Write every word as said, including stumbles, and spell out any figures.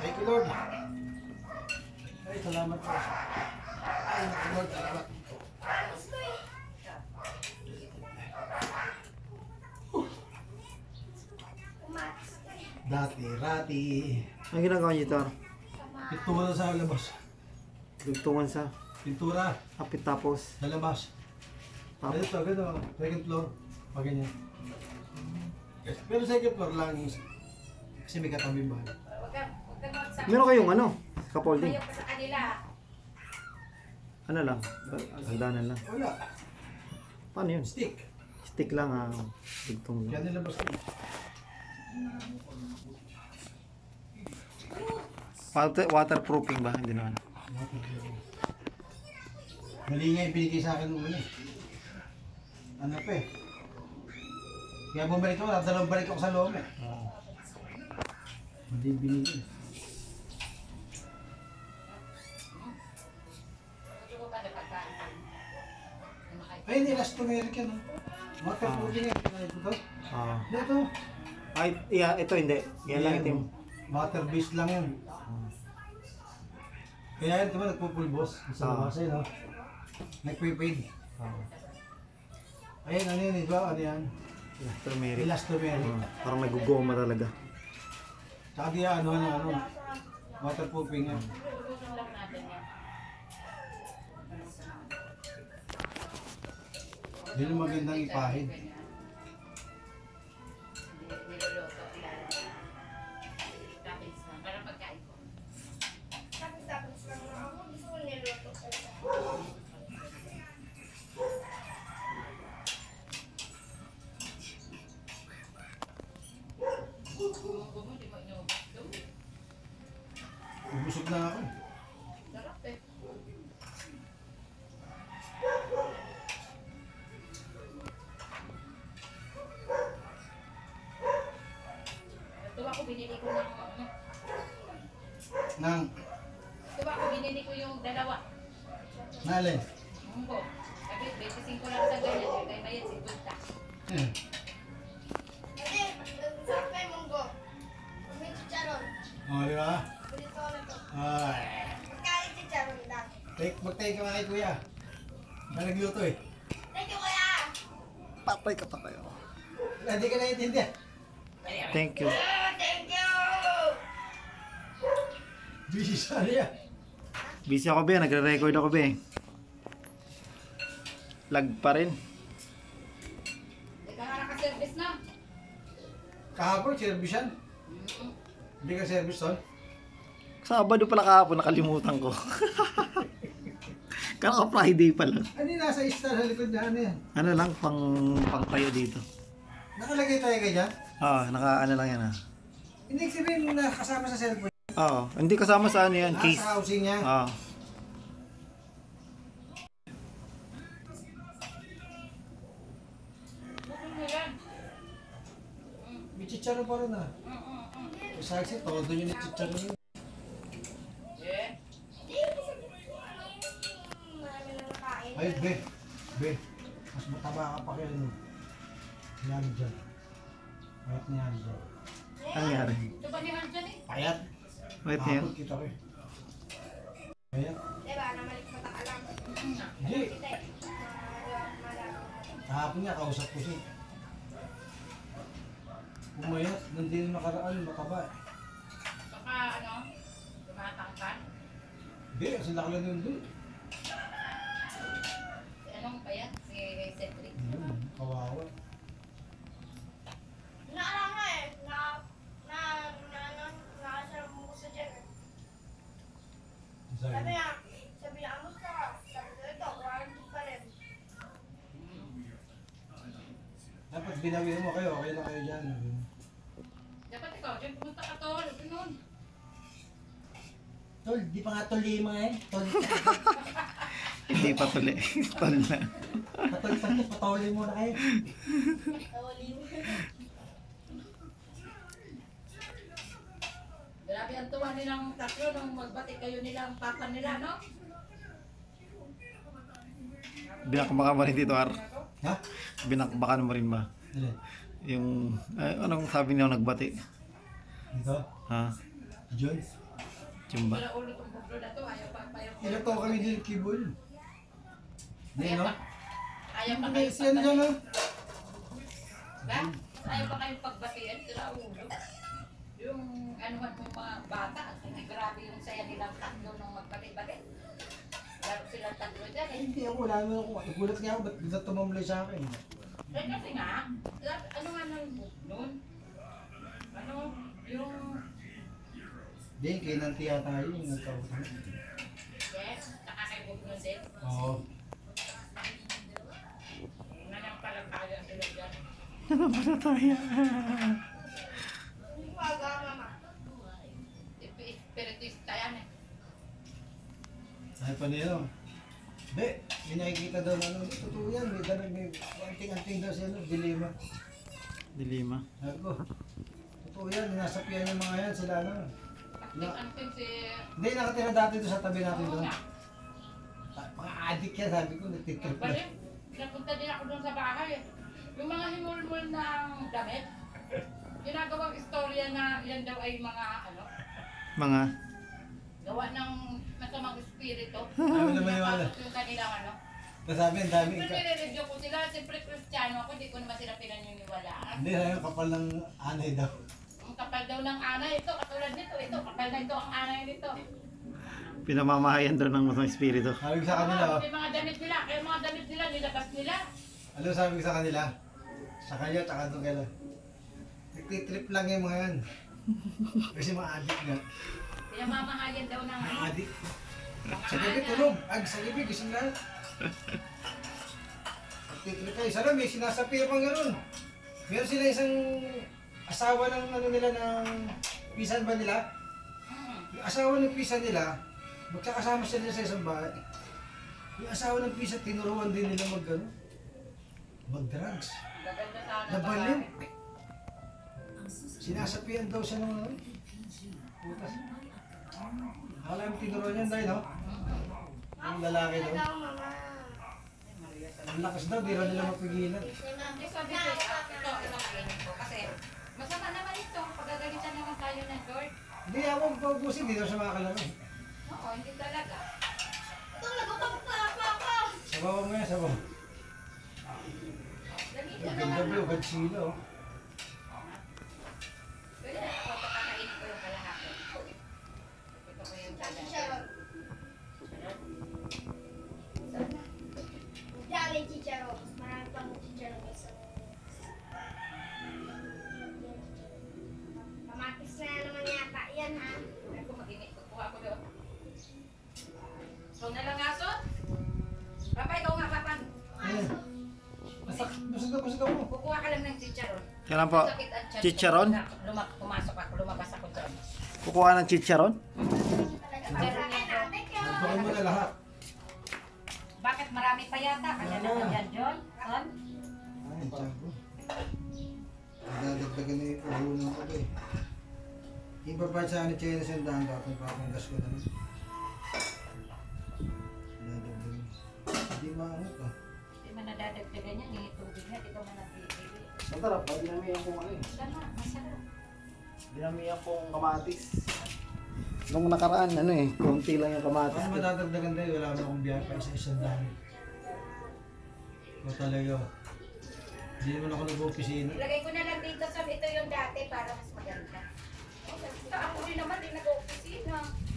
Thank you, Lord. Ay, salamat po. Ay, Lord, salamat. Dati, rati. Ang ginagawa niyo ito? Pintura sa labas. Dugtungan sa Pintura kapit tapos. sa labas. Tapos. Ito, gano'n. Second floor. Pag ganyan. Pero second floor lang. Kasi may katabi ba? Meron kayong ano? Kapolding? Ayaw pa sa kanila. Ano lang? Hagdanan lang. Wala. Paano yun? Stick. Stick lang ah. Dugtong Kaya lang. nilabas ko. Water, waterproofing ba? Hindi naman. Mali nga yung binigay sa akin nung una eh. Ano pa eh. Kaya bumalik ako, dalawang balik ako sa loob eh. Hindi binigay. Ay, hindi, last tumeric yan. Waterproofing yan. Ito. Ah. Ito. Ay, yeah, ito hindi. Yan lang itim. Water based lang yan. Kaya yun, diba, nagpupulbos sa Ah. labas eh, no? Nagpipade. Ah. Ayun, ano yun, diba? Ano yan? Yeah, turmeric. Elastomeric. Ah, parang nagugoma talaga. Tsaka di ano, ano, ano. Waterproofing yan. Yun yung magandang ipahid. Niluluto. Tapos na. Parang pagkain ko. Tapos-tapos lang na ako. Gusto ko niluto ko. Bumubumo, di mo inubos doon. Ubusog na ako. Sarap eh. Ito ako binili ko ng ano. Nang, Ito ako binili ko yung dalawa. nalin. Munggo. Sabi, twenty-five lang sa ganyan. Yung kay Bayet, fifty. Eh, Kasi, sarap kayo munggo. May chicharon. oh, di ba? Bulito na to. Ay. Magkalit chicharon lang. Take, mag-take ka kay kuya. Siya nagluto eh. Thank you, kuya! Patay ka pa kayo. Hindi ka naiintindihan. Thank you. Ah, thank you! Busy sa niya. Busy ako be, nagre-record ako be. Lag pa rin. Hindi ka nga naka-service na. Kahapon, service yan. Mm-mm. Hindi ka service tol. Sabado pala kahapon, nakalimutan ko. Kala ko Friday pa lang. Ano yung nasa star sa likod na ano yan? Ano lang, pang, pang tayo dito. Nakalagay tayo ka dyan? Oo, naka ano lang yan ah. Hindi sabihin mo na kasama sa cellphone. Oo, hindi kasama sa ano yan, Ah, case. sa housing niya. Oo. Ano yan? May chicharo pa rin ah. Mm-mm-mm. Sa akin, todo yun yung chicharo yun. Yeah. Marami na nakain. Ay, be. Be. Mas mataba ka pa kayo. No? Yan dyan. Payat niya dyan. Ano nangyari? Ito ba ni Hanjan eh? Payat. Wait yan. Kahapon kita ko eh. Payat. Diba, namalik mata ka lang. Hindi. Kita eh. Malaki. Kahapon niya, kausap ko siya. Pumayat. Nandito nakaraan, mataba eh. Baka ano? Tumatangkan? Hindi, kasi laki lang yun doon. Si anong pa yan? Si Cedric. Yun, kawawa. Naalala nga eh. Na, na, na, na, nakasarap mo ko sa dyan eh. Sabi Sabi. niya, sabi niya, amusta ka? Sabi ko, ito, quarantine pa rin. Dapat binawihan mo kayo, okay na kayo dyan. Dapat ikaw, dyan pumunta ka tol. Ganun. Tol, di pa nga tol yung mga eh. Tol, Hindi pa tuloy. Tol na. patol, patol, patolin mo na kayo. Tawali mo. Grabe ang tuwa nilang tatlo nung magbati kayo nilang papa nila, no? Binakbakan mo rin dito, Ar. Ha? Binakbakan mo rin ba? Alin? Yung, ay, anong sabi niyo nagbati? Dito? Ha? John? Chumba. Wala ulo itong buklo na to. Ayaw pa, ayaw pa. Ilan to kami din keyboard. Hindi, Ayaw no? pa. Ayaw pa Hindi, kayo si ano dyan, no? Ba? Ayaw pa kayong pagbatian. Sila ulo. Yung ano man yung mga bata. Hindi grabe yung saya nilang tatlo nung magbati-bati. Laro silang tatlo dyan eh. Hindi ako, wala naman ako. Nagulat nga ako, ba't bisa tumamlay sa akin? Eh kasi nga, ano nga nang book nun? Ano, yung, Hindi, kay Nanti yata yun, yung nagkautang. yes, nakakaibog nun din. Oo. Nanampalataya sila dyan. Nanampalataya. Hindi ko aga, mama. Espiritista yan eh. Sabi pa nila, hindi, may nakikita daw na ano, totoo yan, may dalag, may anting-anting daw siya, no, dilema. Dilima. Sabi ko, totoo yan, nasapian yung mga yan, sila ano. Anting-anting si... Hindi, nakatira dati doon sa tabi natin Oo doon. nga. Ta- Mga adik yan, sabi ko, nagtitrip na. Balik, napunta din ako doon sa bahay eh. Yung mga himulmul ng damit, ginagawang istorya na yan daw ay mga ano, Mga. gawa ng masamang espiritu. Sabi naman yung ano, Tapos yung kanilang ano. nasabi ang dami. Siyempre ka- nire-review ko sila, siyempre Kristiyano ako, hindi ko naman sila pinaniniwalaan. Hindi, sabi ko, kapal ng anay daw. Ang kapal daw ng anay, ito, katulad nito, ito, kapal na ito ang anay nito. Pinamamahayan daw ng masang espiritu. Sabi ko sa kanila, Oo, oh, yung mga damit nila, kaya mga damit nila, nilabas nila. ano sabi ko sa kanila? Sa kanya, tsaka doon kailan. Nagtitrip lang yung mga yan. Kasi mga adik nga. Pinamamahayan daw ng Mga ano. adik. mga Sa gabi ana. tulog. Ag sa gabi, gising lahat. Nagtitrip kayo. Sana may sinasapi pang gano'n. Meron sila isang asawa ng ano nila ng pisan ba nila? Hmm. Yung asawa ng pisan nila, magkakasama sila sa isang bahay. Yung asawa ng pisan, tinuruan din nila mag ano, mag-drugs. Gaganda sana. Nabaliw. Sinasapian daw siya ng ano. Putas. Akala yung tinuruan niyan dahil, no? Yung lalaki daw. Ikaw, mama. Ang lakas daw, di raw nila mapigilan. Hindi sabi ko, ah, ito, ito kainin ko. Kasi, masama naman ito, pagagalitan naman tayo ng Lord. Hindi ako paubusin, di daw siya makakalaman. Oo, hindi talaga. Ito, nagpapapa ako. Sabaw mo yan, sabaw. Dali Ang na ganda naman. blue, Godzilla, oh. Pwede na ako, pakakainin ko yung kalahati. Ito ko yung kalahati. Chicharon. Dali, chicharon. Mas marami pang chicharon kaysa. Kamatis na naman yata yan, ha? Ako mag-init, kukuha ko doon. So na lang aso? Papa, ikaw nga, papan. Ayan. Masak, busog na, busog ako. Kukuha ka lang ng chicharon. Kailan po? Sakit ang tiyan ko. Chicharon? Lumak, pumasok ako, lumabas ako doon. Kukuha ng chicharon? Talaga, para sa akin, ate ko. Tutukin mo na lahat. Bakit marami pa yata? Kanya Wala. naman yan, John? Son? Ay, tiyan ko. Dadagdagan na yung uhunan ko to eh. Iba pa sa ano, China sa daan dapat papanggas ko na rin. Dadagdagan. Hindi maangot ah. Hindi man nadadagdagan yan, eh. Tubig na, di ka man napipili. Masarap pa, dinamihan kong ano eh. Sana, masarap. Dinamihan kong kamatis. Nung nakaraan, ano eh, konti lang yung kamatis. Ano madadagdagan tayo? Wala na akong biyahe pa isa-isang dami. O talaga. Hindi naman ako nag-opisina. Ilagay ko na lang dito sa ito yung dati para mas maganda. Ito, ako rin naman, di nag-opisina.